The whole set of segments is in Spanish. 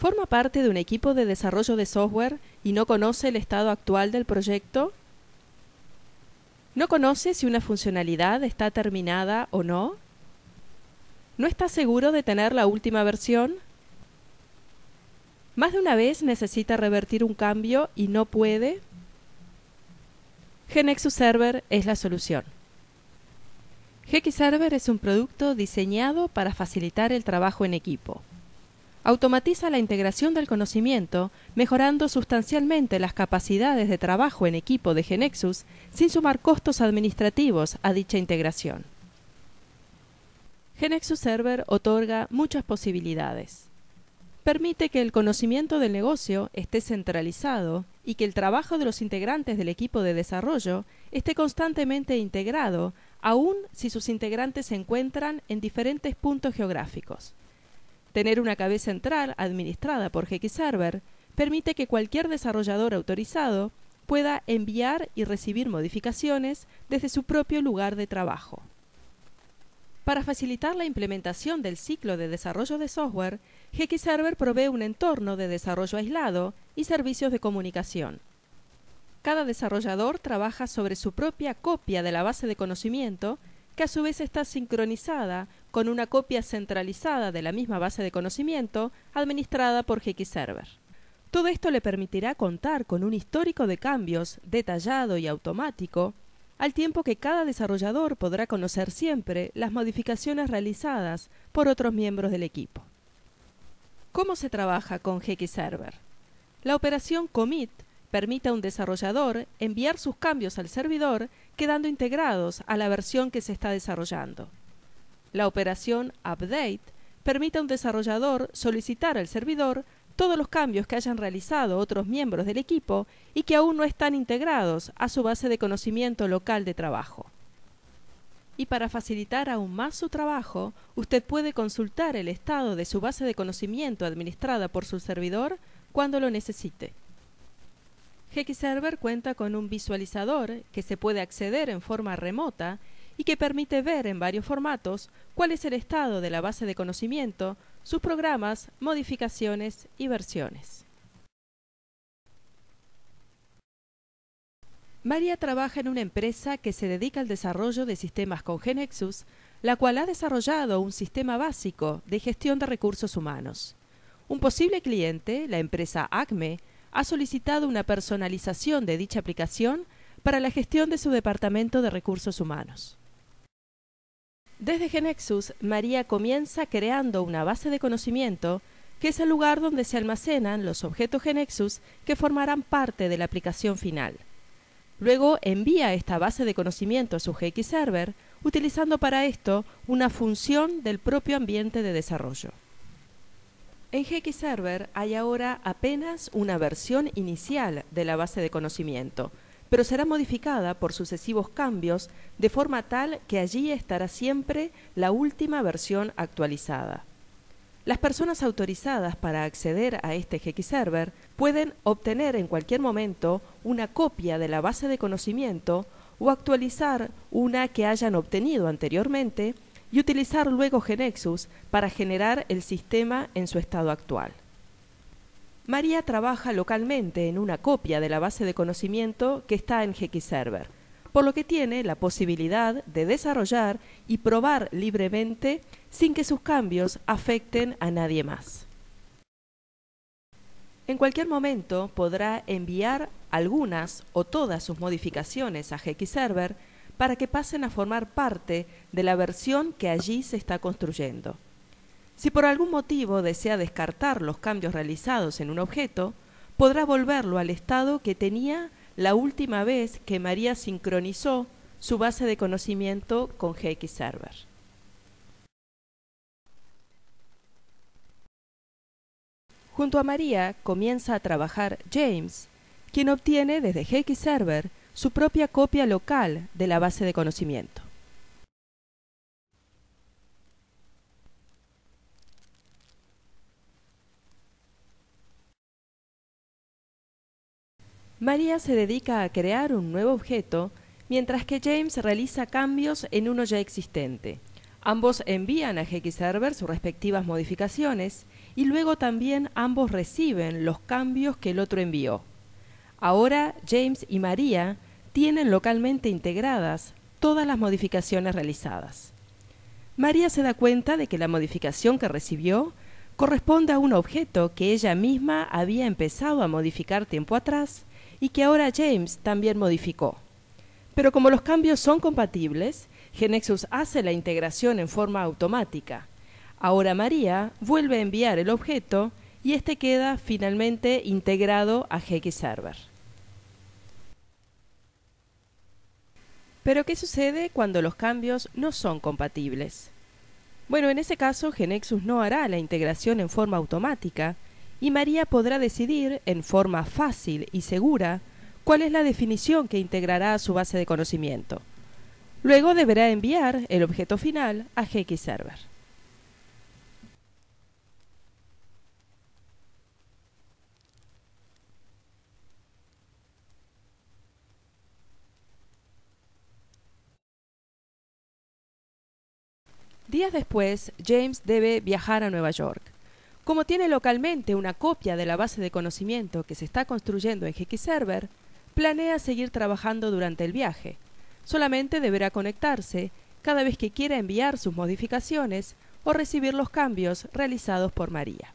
¿Forma parte de un equipo de desarrollo de software y no conoce el estado actual del proyecto? ¿No conoce si una funcionalidad está terminada o no? ¿No está seguro de tener la última versión? ¿Más de una vez necesita revertir un cambio y no puede? GNexus Server es la solución. GXServer es un producto diseñado para facilitar el trabajo en equipo. Automatiza la integración del conocimiento, mejorando sustancialmente las capacidades de trabajo en equipo de GNexus sin sumar costos administrativos a dicha integración. GNexus Server otorga muchas posibilidades. Permite que el conocimiento del negocio esté centralizado y que el trabajo de los integrantes del equipo de desarrollo esté constantemente integrado, aun si sus integrantes se encuentran en diferentes puntos geográficos. Tener una cabeza central administrada por GXServer permite que cualquier desarrollador autorizado pueda enviar y recibir modificaciones desde su propio lugar de trabajo. Para facilitar la implementación del ciclo de desarrollo de software, GXServer provee un entorno de desarrollo aislado y servicios de comunicación. Cada desarrollador trabaja sobre su propia copia de la base de conocimiento, que a su vez está sincronizada con una copia centralizada de la misma base de conocimiento administrada por GXServer. Todo esto le permitirá contar con un histórico de cambios detallado y automático, al tiempo que cada desarrollador podrá conocer siempre las modificaciones realizadas por otros miembros del equipo. ¿Cómo se trabaja con GXServer? La operación commit permite a un desarrollador enviar sus cambios al servidor quedando integrados a la versión que se está desarrollando. La operación update permite a un desarrollador solicitar al servidor todos los cambios que hayan realizado otros miembros del equipo y que aún no están integrados a su base de conocimiento local de trabajo. Y para facilitar aún más su trabajo, usted puede consultar el estado de su base de conocimiento administrada por su servidor cuando lo necesite. GXServer cuenta con un visualizador que se puede acceder en forma remota y que permite ver en varios formatos cuál es el estado de la base de conocimiento, sus programas, modificaciones y versiones. María trabaja en una empresa que se dedica al desarrollo de sistemas con GNexus, la cual ha desarrollado un sistema básico de gestión de recursos humanos. Un posible cliente, la empresa Acme, ha solicitado una personalización de dicha aplicación para la gestión de su departamento de recursos humanos. Desde GNexus, María comienza creando una base de conocimiento que es el lugar donde se almacenan los objetos GNexus que formarán parte de la aplicación final. Luego envía esta base de conocimiento a su GXServer, utilizando para esto una función del propio ambiente de desarrollo. En GXServer hay ahora apenas una versión inicial de la base de conocimiento, pero será modificada por sucesivos cambios de forma tal que allí estará siempre la última versión actualizada. Las personas autorizadas para acceder a este GXServer pueden obtener en cualquier momento una copia de la base de conocimiento o actualizar una que hayan obtenido anteriormente y utilizar luego GNexus para generar el sistema en su estado actual. María trabaja localmente en una copia de la base de conocimiento que está en GXServer, por lo que tiene la posibilidad de desarrollar y probar libremente sin que sus cambios afecten a nadie más. En cualquier momento podrá enviar algunas o todas sus modificaciones a GXServer para que pasen a formar parte de la versión que allí se está construyendo. Si por algún motivo desea descartar los cambios realizados en un objeto, podrá volverlo al estado que tenía la última vez que María sincronizó su base de conocimiento con GXServer. Junto a María comienza a trabajar James, quien obtiene desde GXServer su propia copia local de la base de conocimiento. María se dedica a crear un nuevo objeto, mientras que James realiza cambios en uno ya existente, Ambos envían a GXServer sus respectivas modificaciones y luego también ambos reciben los cambios que el otro envió. Ahora James y María tienen localmente integradas todas las modificaciones realizadas. María se da cuenta de que la modificación que recibió corresponde a un objeto que ella misma había empezado a modificar tiempo atrás y que ahora James también modificó. Pero como los cambios son compatibles, GeneXus hace la integración en forma automática. Ahora María vuelve a enviar el objeto y este queda finalmente integrado a GXServer. Pero ¿qué sucede cuando los cambios no son compatibles? Bueno, en ese caso GeneXus no hará la integración en forma automática y María podrá decidir en forma fácil y segura cuál es la definición que integrará a su base de conocimiento. Luego deberá enviar el objeto final a GXServer. Días después, James debe viajar a Nueva York. Como tiene localmente una copia de la base de conocimiento que se está construyendo en GXServer, planea seguir trabajando durante el viaje. Solamente deberá conectarse cada vez que quiera enviar sus modificaciones o recibir los cambios realizados por María.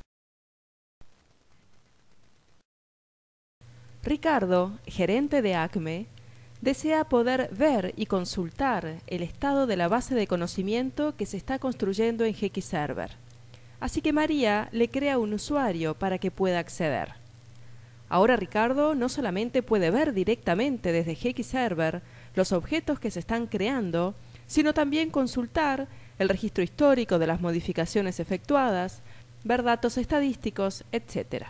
Ricardo, gerente de Acme, desea poder ver y consultar el estado de la base de conocimiento que se está construyendo en GXServer. Así que María le crea un usuario para que pueda acceder. Ahora Ricardo no solamente puede ver directamente desde GXServer los objetos que se están creando, sino también consultar el registro histórico de las modificaciones efectuadas, ver datos estadísticos, etc.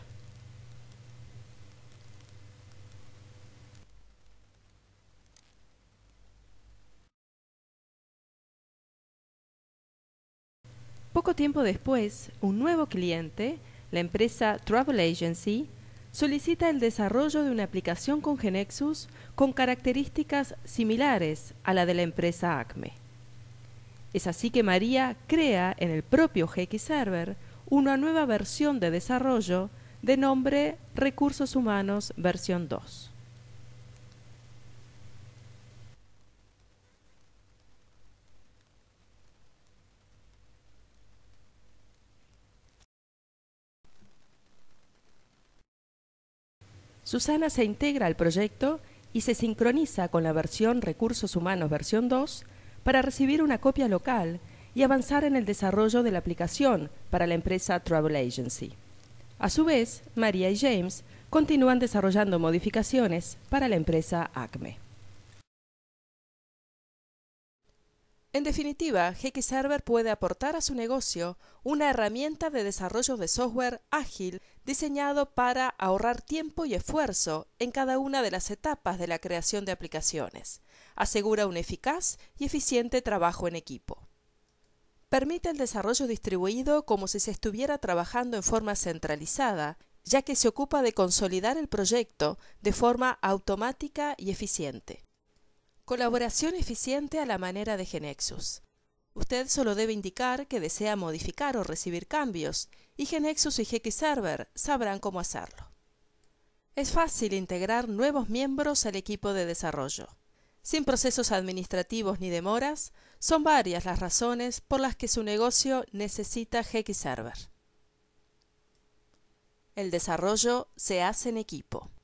Poco tiempo después, un nuevo cliente, la empresa Travel Agency, solicita el desarrollo de una aplicación con GeneXus con características similares a la de la empresa Acme. Es así que María crea en el propio GXServer una nueva versión de desarrollo de nombre Recursos Humanos versión 2. Susana se integra al proyecto y se sincroniza con la versión Recursos Humanos versión 2 para recibir una copia local y avanzar en el desarrollo de la aplicación para la empresa Travel Agency. A su vez, María y James continúan desarrollando modificaciones para la empresa Acme. En definitiva, GXServer puede aportar a su negocio una herramienta de desarrollo de software ágil diseñado para ahorrar tiempo y esfuerzo en cada una de las etapas de la creación de aplicaciones. Asegura un eficaz y eficiente trabajo en equipo. Permite el desarrollo distribuido como si se estuviera trabajando en forma centralizada, ya que se ocupa de consolidar el proyecto de forma automática y eficiente. Colaboración eficiente a la manera de GeneXus. Usted solo debe indicar que desea modificar o recibir cambios, y GeneXus y GXServer sabrán cómo hacerlo. Es fácil integrar nuevos miembros al equipo de desarrollo. Sin procesos administrativos ni demoras, son varias las razones por las que su negocio necesita GXServer. El desarrollo se hace en equipo.